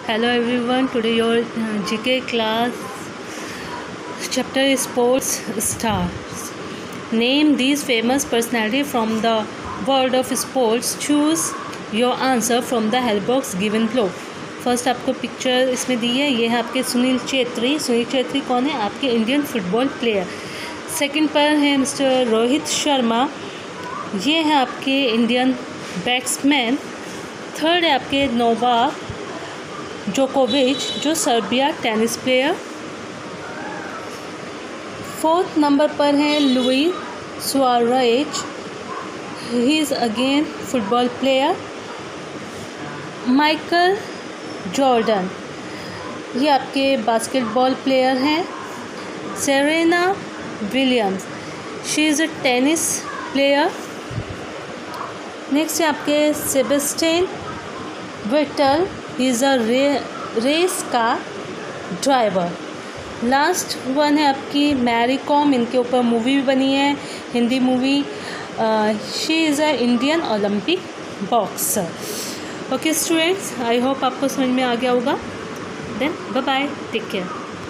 Hello everyone, today your GK class chapter is Sports Stars. Name these famous personalities from the world of sports. Choose your answer from the help box given below. First आपको picture इसमें दी है, ये है आपके सुनील छेत्री। सुनील छेत्री कौन है? आपके इंडियन फुटबॉल प्लेयर। सेकंड पर है मिस्टर रोहित शर्मा, ये है आपके इंडियन बैट्समैन। थर्ड है आपके नोवाक जोकोविच, जो Serbia tennis player. Fourth number पर है Luis Suarez, he is again football player. Michael Jordan, ये आपके बास्केटबॉल प्लेयर हैं। Serena Williams, she is a tennis player. Next है आपके Sebastian Vettel, he is a race का ड्राइवर। लास्ट वन है आपकी मैरी कॉम, इनके ऊपर मूवी भी बनी है, Hindi movie. She is a Indian Olympic boxer. Okay students, I hope आपको समझ में आ गया होगा। Then bye bye, take care.